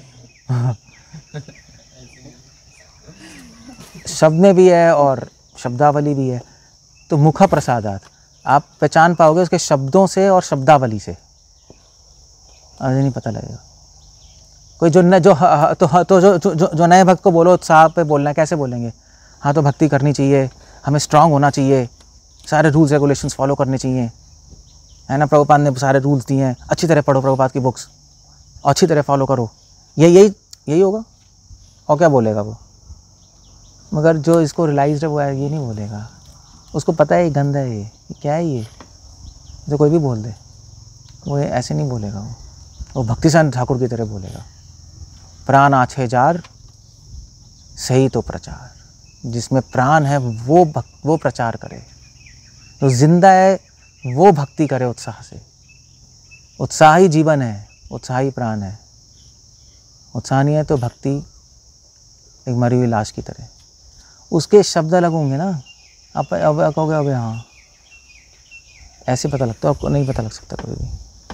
शब्द में भी है और शब्दावली भी है। तो मुख प्रसादात, आप पहचान पाओगे उसके शब्दों से और शब्दावली से, अभी नहीं पता लगेगा। कोई जो न जो तो जो नए भक्त को बोलो उत्साह पे बोलना है, कैसे बोलेंगे? हाँ तो भक्ति करनी चाहिए, हमें स्ट्रांग होना चाहिए, सारे रूल्स रेगुलेशंस फॉलो करने चाहिए, है ना। प्रभुपाद ने सारे रूल्स दिए हैं, अच्छी तरह पढ़ो प्रभुपाद की बुक्स, अच्छी तरह फॉलो करो, यही होगा। और क्या बोलेगा वो? मगर जो इसको रियलाइज्ड है वो ये नहीं बोलेगा, उसको पता है ये गंद है, ये क्या है, ये जो कोई भी बोल दे, वो ऐसे नहीं बोलेगा। वो भक्ति सान ठाकुर की तरह बोलेगा, प्राण आछे जार सही तो प्रचार। जिसमें प्राण है वो प्रचार करे, जो जिंदा है वो भक्ति करे उत्साह से। उत्साह ही जीवन है, उत्साह ही प्राण है। उत्साह नहीं है तो भक्ति एक मरी हुई लाश की तरह। उसके शब्द अलग होंगे ना, अब कहोगे अबे हाँ, ऐसे पता लगता है, आपको नहीं पता लग सकता कोई भी,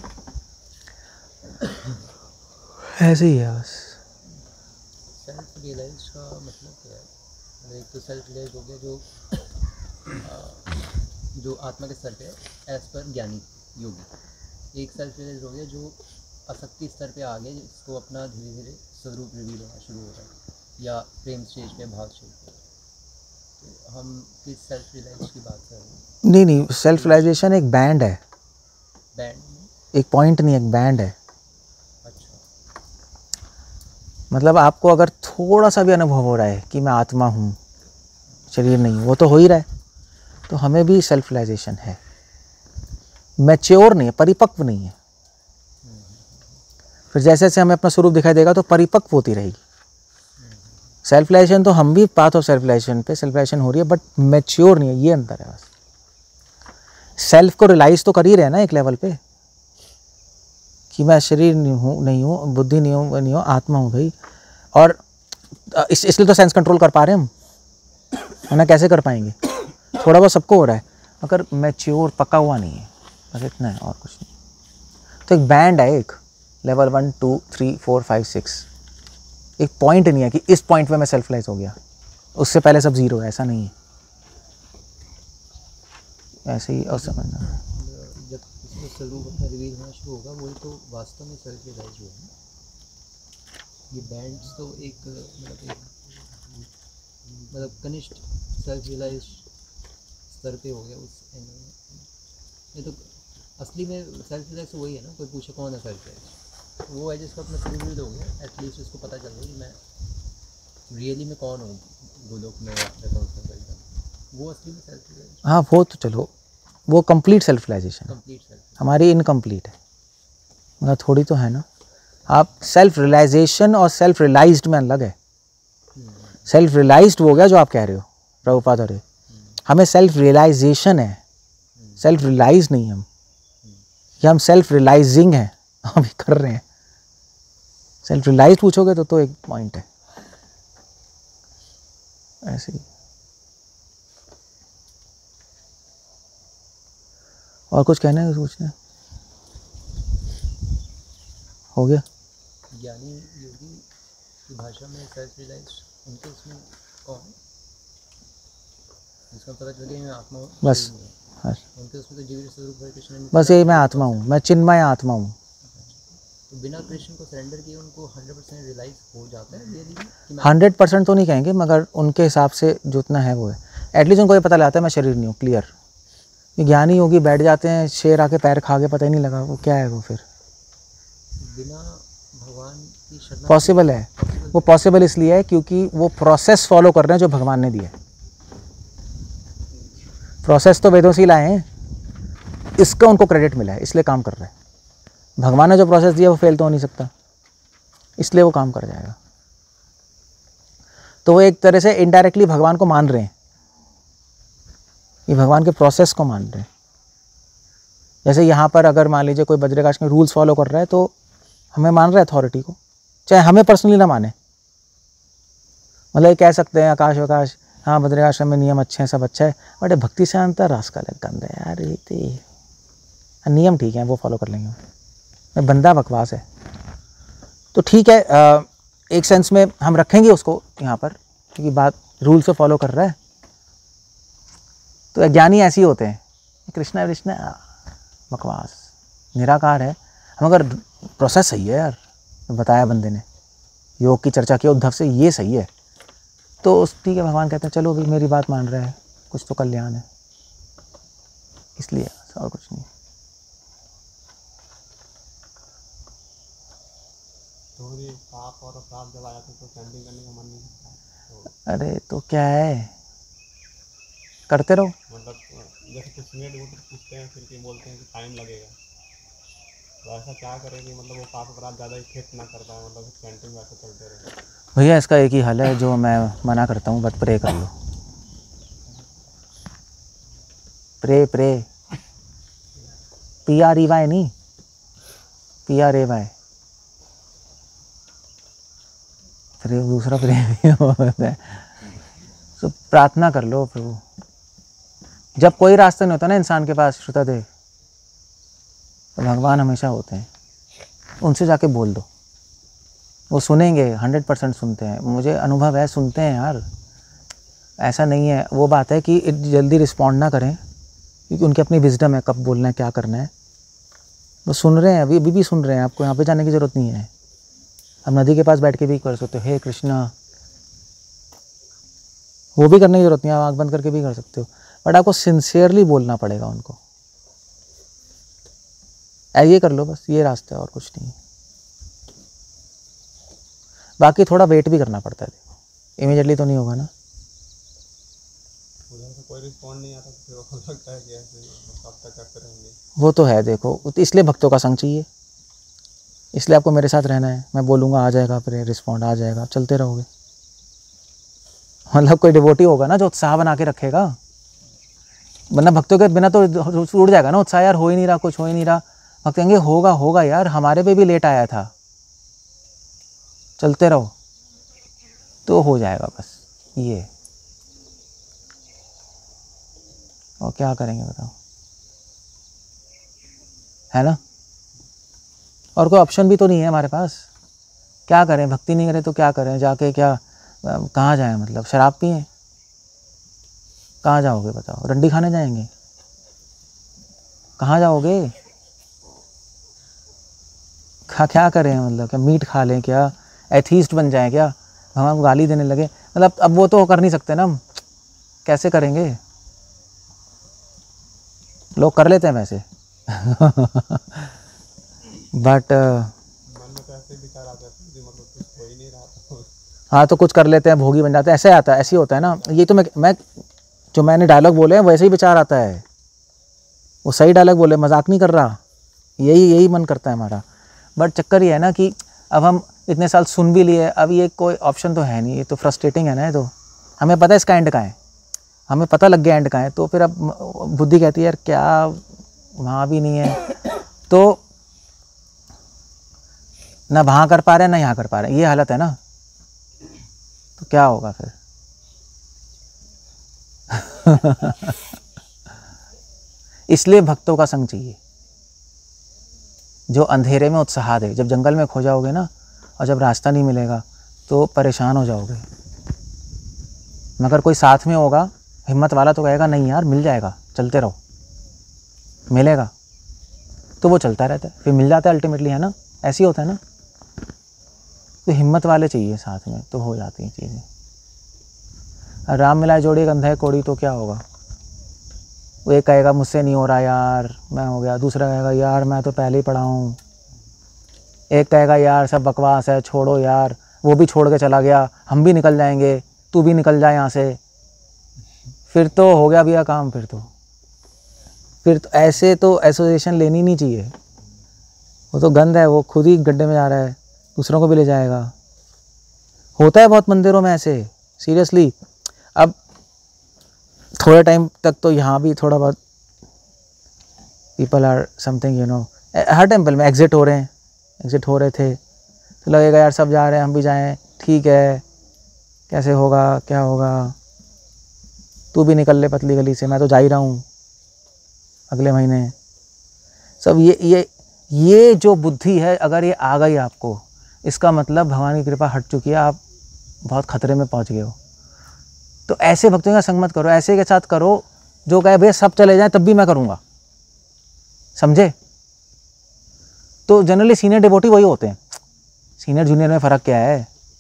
ऐसे ही है बस। सेल्फ रियलाइज का मतलब क्या है? एक तो सेल्फ रियलाइज हो गया जो आत्मा के स्तर पे है एज पर ज्ञानी योगी। एक सेल्फ रियलाइज हो गया जो आसक्ति स्तर पे आ गया, जिसको अपना धीरे धीरे स्वरूप रिवील होना शुरू हो रहा है, या प्रेम स्टेज पे, भाव स्टेज पे। तो हम किस सेल्फ रियलाइज की बात कर रहे हैं? नहीं, सेल्फ रियलाइजेशन एक बैंड है, बैंड, एक पॉइंट नहीं, एक बैंड है। अच्छा, मतलब आपको अगर थोड़ा सा भी अनुभव हो रहा है कि मैं आत्मा हूँ, शरीर नहीं हूँ, वो तो हो ही रहा है, तो हमें भी सेल्फ रियलाइजेशन है। मैच्योर नहीं है, परिपक्व नहीं है। फिर जैसे जैसे हमें अपना स्वरूप दिखाई देगा तो परिपक्व होती रहेगी। सेल्फ रियलाइजेशन तो हम भी पाथ ऑफ सेल्फ रियलाइजेशन पे सेल्फ रियलाइजेशन हो रही है, बट मैच्योर नहीं है, ये अंतर है बस। सेल्फ को रियलाइज तो कर ही रहे हैं ना एक लेवल पे, कि मैं शरीर नहीं हूँ, बुद्धि नहीं हूँ, आत्मा हूँ भाई। और इसलिए तो सेंस कंट्रोल कर पा रहे हैं हम, वरना कैसे कर पाएंगे? थोड़ा बहुत सबको हो रहा है, मगर मैच्योर पका हुआ नहीं है, बस इतना है और कुछ नहीं। तो एक बैंड है, एक लेवल 1 2 3 4 5 6, एक पॉइंट नहीं है कि इस पॉइंट पे मैं सेल्फ रियलाइज हो गया, उससे पहले सब जीरो है, ऐसा नहीं है। ऐसे ही और समझना, जब इसमें स्वरूप अपना रिवील होना शुरू होगा, वही तो वास्तव में सेल्फ रियलाइज हुआ है। ये बैंड्स तो एक मतलब कनिष्ठ सेल्फ रियलाइज स्तर पे हो गया उस एंगल में। ये तो असली में सेल्फ रियलाइज तो वही है ना, कोई पूछे कौन है सेल्फ रियलाइज, वो है जिसका अपना स्वरूप रिवील हो गया, एटलीस्ट उसको पता चल गया कि मैं रियली में कौन हूँ, गोलोक में रहता हूँ, वो असली में सेल्फ रियलाइज। हाँ वो तो चलो, वो कंप्लीट सेल्फ रियलाइजेशन है, कंप्लीट सेल्फ, हमारी इनकम्प्लीट है, मतलब थोड़ी तो है ना। आप सेल्फ रियलाइजेशन और सेल्फ रियलाइज्ड में अलग है। सेल्फ रियलाइज्ड हो गया जो आप कह रहे हो प्रभुपाद, और हमें सेल्फ रियलाइजेशन है, सेल्फ रियलाइज नहीं हम, कि हम सेल्फ रियलाइजिंग हैं, हम भी कर रहे हैं। सेल्फ रियलाइज पूछोगे तो एक पॉइंट है, ऐसे ही। और कुछ कहना है, पूछना है? हो गया। ज्ञानी योगी की भाषा में सेल्फ रियलाइज उनके इसमें कौन है जिसका पता चल गया मैं आत्मा हूँ, बस उनके उसमें तो जीवित स्वरूप है कृष्ण में, बस यही, मैं आत्मा हूँ, मैं चिन्मय आत्मा हूँ। तो बिना कृष्ण को सरेंडर किए उनको 100% रियलाइज हो जाता है रियली कि मैं 100% तो नहीं कहेंगे, मगर उनके हिसाब से जितना है वो है। एटलीस्ट उनको ये पता लगता है मैं शरीर नहीं हूँ, क्लियर। ये ज्ञानी योगी बैठ जाते हैं, शेर आके पैर खा के पता ही नहीं लगा वो क्या है वो। फिर बिना भगवान की शरण पॉसिबल है, वो पॉसिबल इसलिए है क्योंकि वो प्रोसेस फॉलो कर रहे हैं जो भगवान ने दिया है। प्रोसेस तो वेदों से ही लाए हैं, इसका उनको क्रेडिट मिला है, इसलिए काम कर रहे हैं। भगवान ने जो प्रोसेस दिया वो फेल तो हो नहीं सकता, इसलिए वो काम कर जाएगा। तो वो एक तरह से इनडायरेक्टली भगवान को मान रहे हैं, ये भगवान के प्रोसेस को मान रहे हैं। जैसे यहाँ पर अगर मान लीजिए कोई बद्रिकाश में रूल्स फॉलो कर रहा है तो हमें मान रहे हैं अथॉरिटी को, चाहे हमें पर्सनली ना माने। मतलब ये कह सकते हैं आकाश आकाश, हाँ बद्रिकाश्रम में नियम अच्छे हैं, सब अच्छा है, बट भक्ति से अंतर रास का अलग गंद है यार। ये तो नियम ठीक है, वो फॉलो कर लेंगे, मैं बंदा बकवास है तो ठीक है। एक सेंस में हम रखेंगे उसको यहाँ पर, क्योंकि बात रूल से फॉलो कर रहा है। तो ज्ञानी ऐसे ही होते हैं, कृष्णा कृष्णा बकवास, निराकार है। हम अगर प्रोसेस सही है यार, बताया बंदे ने, योग की चर्चा की उद्धव से, ये सही है। तो उस ठीक है, भगवान कहते हैं चलो अभी मेरी बात मान रहा है, कुछ तो कल्याण है, इसलिए और कुछ नहीं। तो ये पाप और अपराध जब आ जाते हैं तो चैंटिंग करने का मन नहीं करता। अरे तो क्या है, करते रहो। मतलब जैसे कुछ मिनट वो पूछते हैं, फिर के बोलते हैं कि टाइम लगेगा, तो ऐसा क्या करें कि मतलब वो पाप अपराध ज़्यादा इफेक्ट ना कर पाए, मतलब चैंटिंग वैसे चलते रहे। भैया इसका एक ही हल है जो मैं मना करता हूँ, बट प्रे कर लो। प्रे प्रे PREY नहीं, PRAY। प्रे दूसरा प्रे भी होता है। तो प्रार्थना कर लो प्रभु। जब कोई रास्ता नहीं होता ना इंसान के पास श्रोतादेव, तो भगवान हमेशा होते हैं, उनसे जाके बोल दो, वो सुनेंगे, 100% सुनते हैं, मुझे अनुभव है, सुनते हैं यार, ऐसा नहीं है। वो बात है कि जल्दी रिस्पॉन्ड ना करें, क्योंकि उनकी अपनी विजडम है कब बोलना है, क्या करना है। वो सुन रहे हैं, अभी भी सुन रहे हैं, आपको यहाँ पे जाने की ज़रूरत नहीं है। आप नदी के पास बैठ के भी कर सकते हो, हे कृष्णा, वो भी करने की ज़रूरत नहीं है, आप आँख बंद करके भी कर सकते हो, बट आपको सिंसियरली बोलना पड़ेगा उनको। ये कर लो बस, ये रास्ता है और कुछ नहीं। बाकी थोड़ा वेट भी करना पड़ता है, देखो इमीडिएटली तो नहीं होगा ना। उधर से कोई रिस्पॉन्ड नहीं आता तो फिर वो लगता है कि ऐसे कब तक करते रहेंगे। वो तो है, देखो इसलिए भक्तों का संग चाहिए, इसलिए आपको मेरे साथ रहना है। मैं बोलूँगा आ जाएगा, फिर रिस्पॉन्ड आ जाएगा, आप चलते रहोगे। मतलब कोई डिवोटी होगा ना जो उत्साह बना के रखेगा, वरना भक्तों के बिना तो उड़ जाएगा ना उत्साह, यार हो ही नहीं रहा, कुछ हो ही नहीं रहा। भक्त कहेंगे होगा होगा यार, हमारे पे भी लेट आया था, चलते रहो, तो हो जाएगा बस ये। और क्या करेंगे बताओ, है ना। और कोई ऑप्शन भी तो नहीं है हमारे पास, क्या करें, भक्ति नहीं करें तो क्या करें, जाके क्या कहाँ जाएं, मतलब शराब पिएं, कहाँ जाओगे बताओ, रंडी खाने जाएंगे, कहाँ जाओगे, क्या करें, मतलब क्या मीट खा लें, क्या एथीस्ट बन जाएं, क्या भगवान को गाली देने लगे, मतलब अब वो तो कर नहीं सकते ना हम, कैसे करेंगे, लोग कर लेते हैं वैसे बट मन में तो ऐसे विचार आते हैं कि मतलब कुछ हो ही नहीं रहा था। हाँ तो कुछ कर लेते हैं, भोगी बन जाते हैं, ऐसे आता है, ऐसे ही होता है ना। ये तो मैं जो मैंने डायलॉग बोले हैं वैसे ही विचार आता है, वो सही डायलॉग बोले, मजाक नहीं कर रहा, यही मन करता है हमारा। बट चक्कर ये है ना कि अब हम इतने साल सुन भी लिए, अब ये कोई ऑप्शन तो है नहीं, ये तो फ्रस्ट्रेटिंग है ना। ये तो हमें पता है इसका एंड कहाँ है, हमें पता लग गया एंड कहाँ है, तो फिर अब बुद्धि कहती है यार क्या वहाँ भी नहीं है, तो ना वहाँ कर पा रहे हैं ना यहाँ कर पा रहे हैं, ये हालत है ना, तो क्या होगा फिर इसलिए भक्तों का संग चाहिए जो अंधेरे में उत्साह दे। जब जंगल में खो जाओगे ना और जब रास्ता नहीं मिलेगा तो परेशान हो जाओगे, मगर कोई साथ में होगा हिम्मत वाला तो कहेगा नहीं यार मिल जाएगा, चलते रहो, मिलेगा, तो वो चलता रहता है, फिर मिल जाता है अल्टीमेटली, है ना, ऐसे ही होता है ना। तो हिम्मत वाले चाहिए साथ में, तो हो जाती हैं चीज़ें। राम मिलाए जोड़ी अंधा है कोड़ी, तो क्या होगा, वो एक कहेगा मुझसे नहीं हो रहा यार, मैं हो गया, दूसरा कहेगा यार मैं तो पहले ही पढ़ा हूँ, एक कहेगा यार सब बकवास है छोड़ो यार, वो भी छोड़ के चला गया, हम भी निकल जाएंगे, तू भी निकल जाए यहाँ से, फिर तो हो गया भैया काम, फिर तो ऐसे तो एसोसिएशन लेनी नहीं चाहिए, वो तो गंद है, वो खुद ही गड्ढे में जा रहा है, दूसरों को भी ले जाएगा। होता है बहुत मंदिरों में ऐसे, सीरियसली। अब थोड़े टाइम तक तो यहाँ भी थोड़ा बहुत people are something you know, हर टेम्पल में एग्जिट हो रहे थे, तो लगेगा यार सब जा रहे हैं हम भी जाएं, ठीक है, कैसे होगा क्या होगा, तू भी निकल ले पतली गली से, मैं तो जा ही रहा हूँ अगले महीने। सब ये जो बुद्धि है, अगर ये आ गई आपको, इसका मतलब भगवान की कृपा हट चुकी है, आप बहुत खतरे में पहुँच गए हो। तो ऐसे भक्तों का संग मत करो, ऐसे के साथ करो जो कहे भैया सब चले जाएं तब भी मैं करूँगा, समझे। तो जनरली सीनियर डिवोटी वही होते हैं, सीनियर जूनियर में फ़र्क क्या है,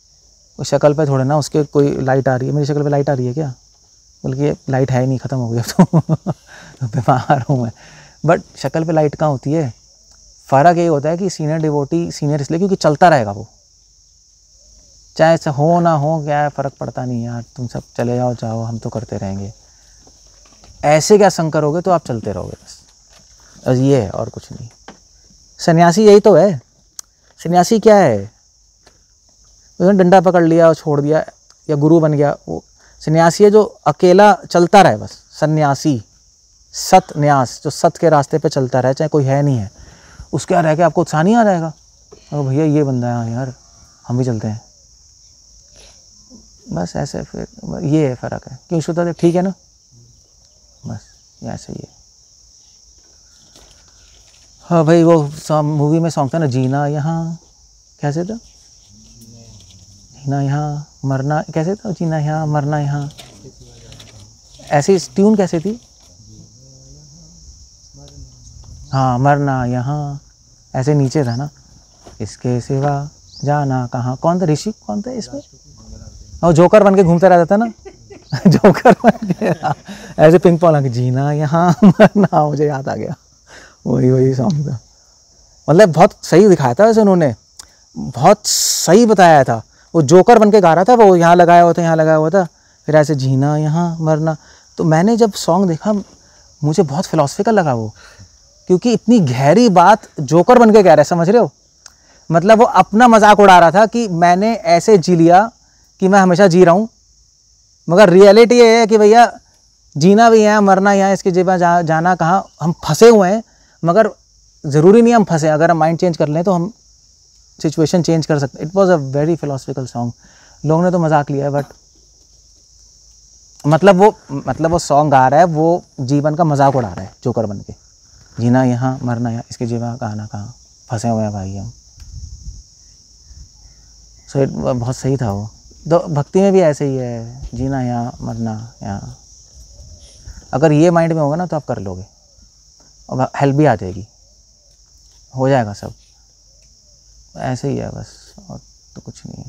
कोई शक्ल पे थोड़े ना उसके कोई लाइट आ रही है, मेरी शक्ल पे लाइट आ रही है क्या? बल्कि लाइट है ही नहीं, ख़त्म हो गई अब तो बीमार हूँ मैं। बट शक्ल पे लाइट कहाँ होती है? फ़र्क यही होता है कि सीनियर डिवोटी सीनियर इसलिए क्योंकि चलता रहेगा वो, चाहे ऐसा हो ना हो, क्या फ़र्क पड़ता नहीं यार, तुम सब चले जाओ जाओ, हम तो करते रहेंगे। ऐसे क्या संग करोगे तो आप चलते रहोगे बस ये है और कुछ नहीं। सन्यासी यही तो है। सन्यासी क्या है? उसने डंडा पकड़ लिया और छोड़ दिया या गुरु बन गया, वो सन्यासी है जो अकेला चलता रहे बस। सन्यासी सत न्यास, जो सत के रास्ते पे चलता रहे, चाहे कोई है नहीं है, उसके यहाँ रह के आपको उत्साह नहीं आ जाएगा? और भैया ये बंदा है यार, हम भी चलते हैं। बस ऐसे फिर ये है फ़र्क है। क्यों श्रोता देव ठीक है ना? बस ये ऐसे ही है। हाँ भाई, वो मूवी में सॉन्ग था ना, जीना यहाँ, कैसे था? जीना यहाँ मरना, कैसे था? जीना यहाँ मरना यहाँ, ऐसी ट्यून कैसे थी? हाँ, मरना यहाँ, ऐसे नीचे था ना, इसके सिवा जाना कहाँ। कौन था ऋषि, कौन था इसमें? और जोकर बन के घूमता रहता था ना जोकर बन के ऐसे पिंग पॉन्ग, जीना यहाँ मरना, मुझे याद आ गया, वही सॉन्ग था। मतलब बहुत सही दिखाया था वैसे उन्होंने, बहुत सही बताया था। वो जोकर बन के गा रहा था, वो यहाँ लगाया हुआ था, यहाँ लगाया हुआ था, फिर ऐसे जीना यहाँ मरना। तो मैंने जब सॉन्ग देखा मुझे बहुत फिलोसफिकल लगा वो, क्योंकि इतनी गहरी बात जोकर बन के कह रहा है, समझ रहे हो? मतलब वो अपना मजाक उड़ा रहा था कि मैंने ऐसे जी लिया कि मैं हमेशा जी रहा हूँ, मगर रियलिटी ये है कि भैया जीना भी है मरना यहाँ, इसके जेबा जाना कहाँ। हम फंसे हुए हैं, मगर ज़रूरी नहीं हम फंसे, अगर हम माइंड चेंज कर लें तो हम सिचुएशन चेंज कर सकते हैं। It was a very philosophical song. लोगों ने तो मजाक लिया है, बट मतलब वो सॉन्ग गा रहा है, वो जीवन का मजाक उड़ा रहा है जोकर बन के। जीना यहाँ मरना यहाँ, इसके जेबा कहाँ कहाँ, फंसे हुए हैं भाई हम। सो बहुत सही था वो। तो भक्ति में भी ऐसे ही है, जीना यहाँ मरना यहाँ। अगर ये माइंड में होगा ना तो आप कर लोगे, और हेल्प भी आ जाएगी, हो जाएगा सब। ऐसे ही है बस, और तो कुछ नहीं है।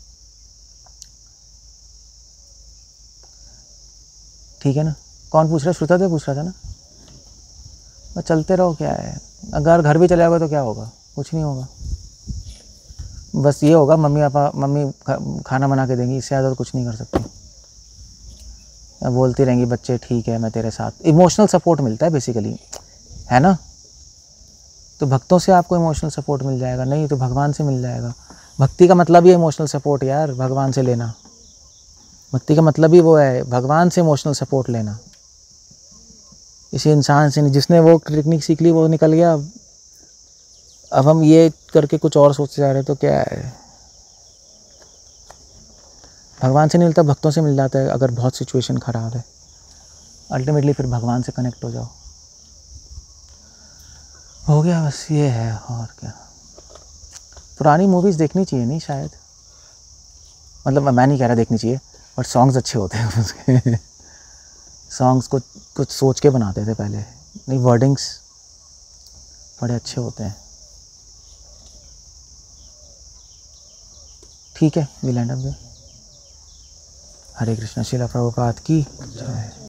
ठीक है ना? कौन पूछ रहा है? श्रुता देव पूछ रहा था ना। बस चलते रहो, क्या है? अगर घर भी चले जाओगे तो क्या होगा? कुछ नहीं होगा। बस ये होगा मम्मी खाना बना के देंगी, इससे ज़्यादा तो कुछ नहीं कर सकती। बोलती रहेंगी बच्चे ठीक है मैं तेरे साथ। इमोशनल सपोर्ट मिलता है बेसिकली, है ना? तो भक्तों से आपको इमोशनल सपोर्ट मिल जाएगा, नहीं तो भगवान से मिल जाएगा। भक्ति का मतलब ही इमोशनल सपोर्ट यार, भगवान से लेना। भक्ति का मतलब ही वो है, भगवान से इमोशनल सपोर्ट लेना, किसी इंसान से नहीं। जिसने वो टेक्निक सीख ली वो निकल गया, अब हम ये करके कुछ और सोचते जा रहे हैं, तो क्या है? भगवान से नहीं मिलता, भक्तों से मिल जाता है। अगर बहुत सिचुएशन ख़राब है, अल्टीमेटली फिर भगवान से कनेक्ट हो जाओ, हो गया। बस ये है, और क्या। पुरानी मूवीज़ देखनी चाहिए नहीं शायद, मतलब मैं नहीं कह रहा देखनी चाहिए, बट सॉन्ग्स अच्छे होते हैं उसके सॉन्ग्स को कुछ सोच के बनाते थे पहले, नहीं वर्डिंग्स बड़े अच्छे होते हैं। ठीक है, we land up. Hare Krishna. Srila Prabhupada की जय।